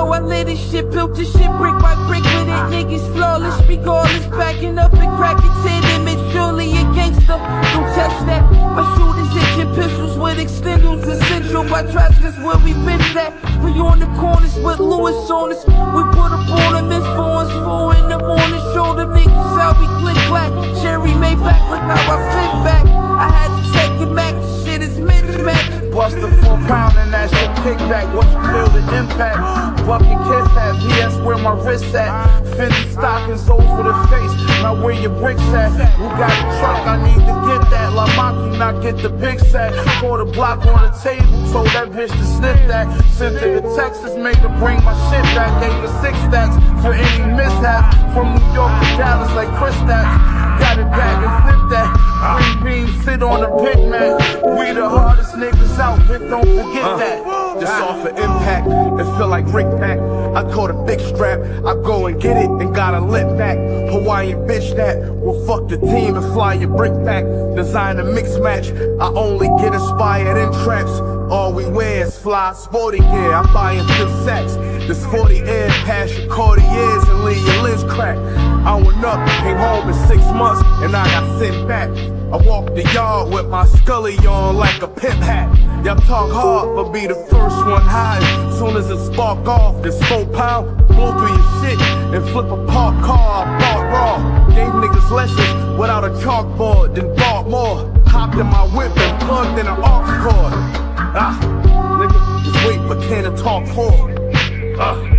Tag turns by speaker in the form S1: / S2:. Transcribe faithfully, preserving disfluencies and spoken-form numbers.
S1: know I lit this shit, built this shit brick by brick with it. Niggas flawless, regardless, backing up and cracking tin image. Surely a gangster, don't touch that. My shooters itching pistols with extenders essential. By trash, that's where we been at. We on the corners with Lewis on us. We put up on them in fours, four in the morning. Show them niggas how we click clack. Cherry made back, look how I fit back. I had to take it back, shit is mismatch.
S2: Bust a four pound and that shit kickback. What you feel the impact? Bucket kiss hat, V S where my wrist at. Fendi stockings over the face. Now where your bricks at? Who got a truck? I need to get that. La Maki, not get the big sack. Pour the block on the table, told that bitch to sniff that. Sent her to Texas, made her bring my shit back. Gave her six stacks for any mishaps. From New York to Dallas like Chris Stacks. Got it back and flip that. Green beans sit on the Big Mac. We the hardest niggas out, bitch, don't forget uh, that.
S3: Just off of impact, it feel like Rick Pack. I caught a big strap, I go and get it and got a lit back. Hawaiian bitch that will fuck the team and fly your brick back. Design a mix match, I only get inspired in traps. All we wear is fly sporty gear, I'm buying fifth sacks. This forty air past your Cartiers and leave your lens cracked. I went up, came home in six months, and I got sent back. I walked the yard with my scully on like a pimp hat. Y'all talk hard, but be the first one high. Soon as it spark off, this four pound, blow through your shit and flip a park car. I bought raw, gave niggas lessons without a chalkboard, then bought more. Hopped in my whip and plugged in an aux cord. Ah, nigga, just wait for Ken to talk for. Ah.